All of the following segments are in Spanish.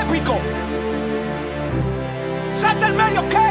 épico. Salta el medio, ¿ok?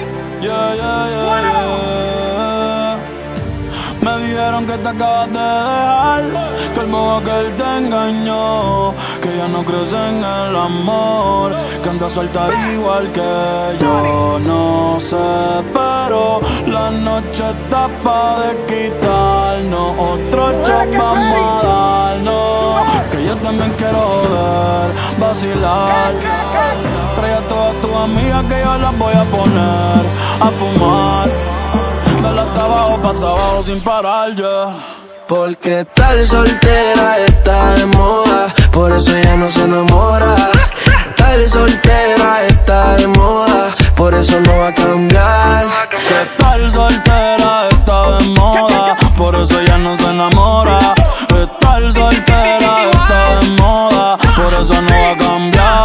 Yeah. Me dijeron que te acabas de dejar, que el modo que él te engañó, que ya no crees en el amor, que andas suelta igual que yo. No sé, pero la noche está pa' de quitarnos, otro shot vamos a darnos, que yo también quiero joder, vacilar. Trae a todas tus amigas que yo las voy a poner a fumar. Dale hasta abajo, pa' hasta abajo sin parar, yeah. Porque tal soltera está de moda, por eso ella no se enamora. Tal soltera está de moda, por eso no va a cambiar. Que tal soltera está de moda, por eso ella no se enamora. Que tal soltera está de moda, por eso no va a cambiar.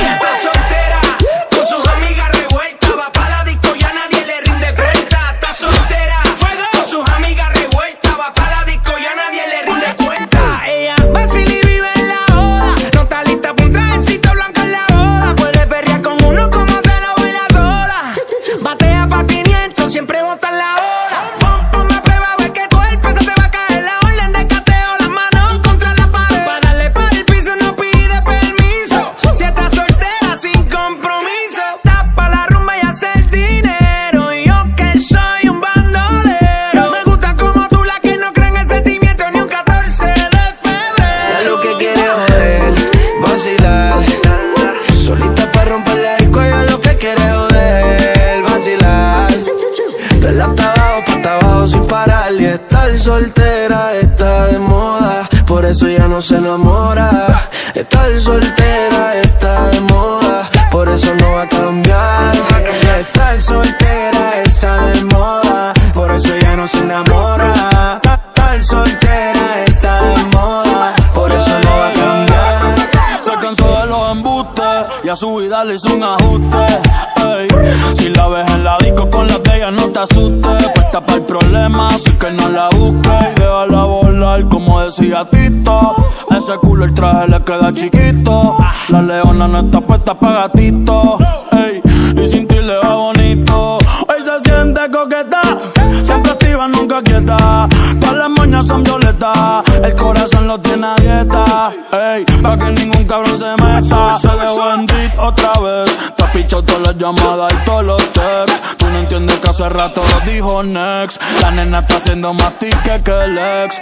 Soltera está de moda, por eso ya no se enamora. Estar soltera está de moda, por eso no va a cambiar. Estar soltera está de moda, por eso ya no se enamora. Estar soltera está de moda, por eso no va a cambiar. Se cansó de los embustes y a su vida le hizo un ajuste. Ey, si la ves en la disco con la de ella no te asustes. Puesta para el problema, así que no la busques y déjala volar como decía Tito. Ese culo el traje le queda chiquito. La leona no está puesta pa' gatito. Ey, y sin ti le va bonito. Hoy se siente coqueta, siempre activa, nunca quieta. Todas las moñas son violetas, el corazón lo tiene a dieta. Ey, pa' que ningún cabrón se meta. Se dejó en beat otra vez, te has pichado todas las llamadas y todos los texts. Tú no entiendes que hace rato lo dijo next. La nena está haciendo más tique que el ex.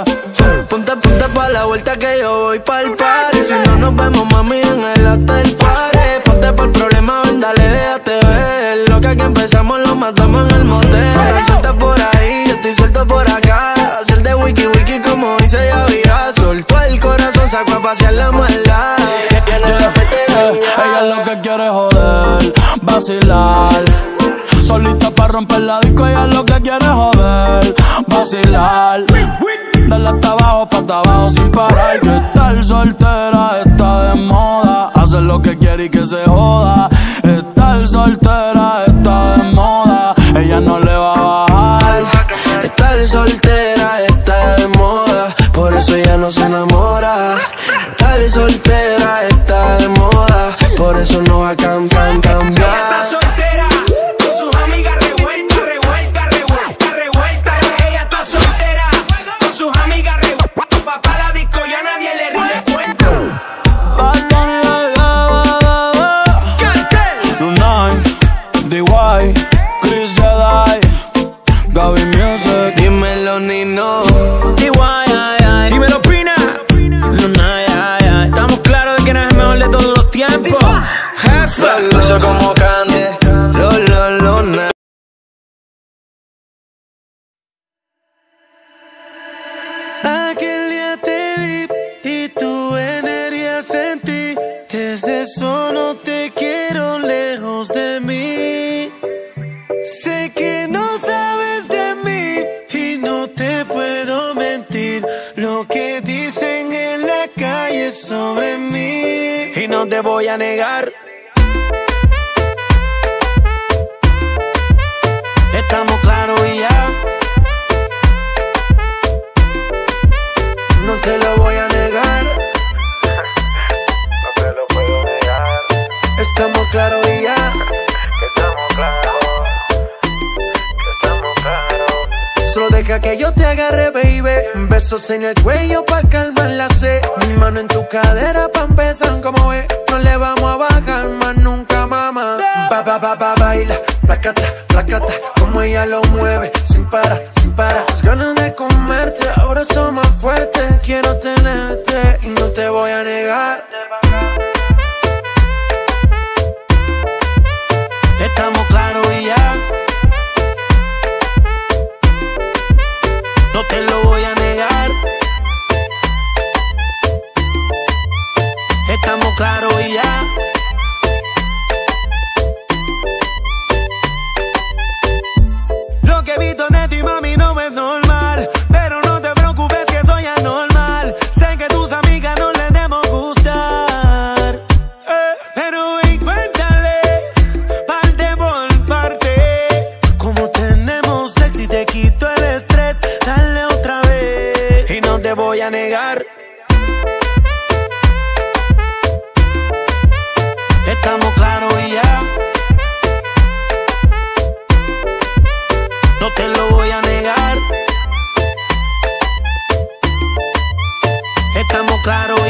Ponte pa' la vuelta que yo voy pa'l party. Si no nos vemos, mami, en el hotel party. Ponte pa'l problema, ven, dale, déjate ver. Lo que aquí empezamos lo matamos en el motel. Suelta por ahí, yo estoy suelto por acá. Hacer de wiki wiki como dice Yavira. Soltó el corazón, sacó a pasear la maldad. Ella lo que quiere es joder, vacilar. Solita pa' romper la disco, ella lo que quiere es joder, vacilar. Dale hasta abajo, pa' hasta abajo sin parar. Que estar soltera está de moda, hacer lo que quiere y que se joda. Estar soltera está de moda, ella no le va a bajar. Estar soltera está de moda, por eso ella no se enamora. Estar soltera está de moda, por eso no va a cambiar. Está soltera, con sus amigas revuelta. Ella está soltera, con sus amigas revuelta. Papá la disco ya nadie le rinde cuenta. Lunay, DY, Chris Jedi, Gaby Music. Dímelo, Nino. Dímelo, Pina. Lunay, estamos claros de que no es el mejor de todos los tiempos. Jefe. Lucho como Candy. Aquel día te vi y tu energía sentí. Desde eso no te quiero lejos de mí. Sé que no sabes de mí y no te puedo mentir. Lo que dicen en la calle sobre mí, y no te voy a negar. Estamos claros y ya. No te lo voy a negar. No te lo puedo negar. besos en el cuello pa' calmar la sed. Mi mano en tu cadera pa' empezar, como ves. No le vamos a bajar más nunca, mamá. Baila, placata, placata. Como ella lo mueve, sin parar, sin parar. Las ganas de comerte, ahora son más fuertes. Quiero tenerte y no te voy a negar. Estamos claros y ya. No te lo voy a negar. Estamos claros y ya. Lo que he visto de ti, mami, no es normal. Pero no te preocupes que soy anormal. Sé que tus amigas no les debemos gustar. Pero ven, cuéntale, parte por parte. Como tenemos sexy, te quito el estrés. Dale otra vez. Y no te voy a negar. Estamos claros y ya. No te lo voy a negar. Estamos claros